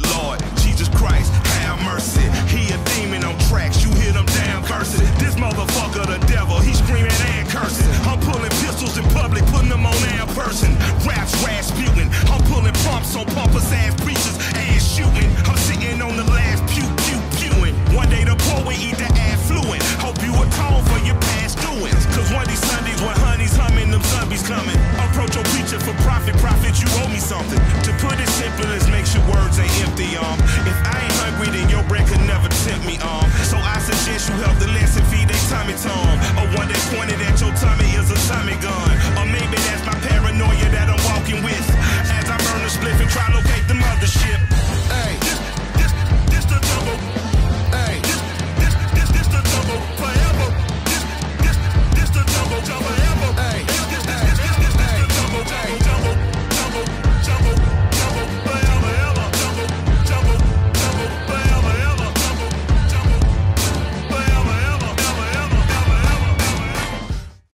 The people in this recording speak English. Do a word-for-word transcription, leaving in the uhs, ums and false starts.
Lord Jesus Christ, have mercy. He a demon on tracks, you hear them damn verses. This motherfucker the devil, he screaming and cursing. I'm pulling pistols in public, putting them on their person. Raps Rasputin, I'm pulling pumps on pumpers ass preachers, ass shooting. I'm sitting on the last pew, pew, pewing. One day the poor will eat the affluent. Hope you atone for your past doings. Cause one of these Sundays when honey's humming, them zombies coming. Approach your preacher for profit, profit, you owe me something. To put it simple, as makes your words ain't empty, um. If I ain't hungry, then your bread could never tempt me, um.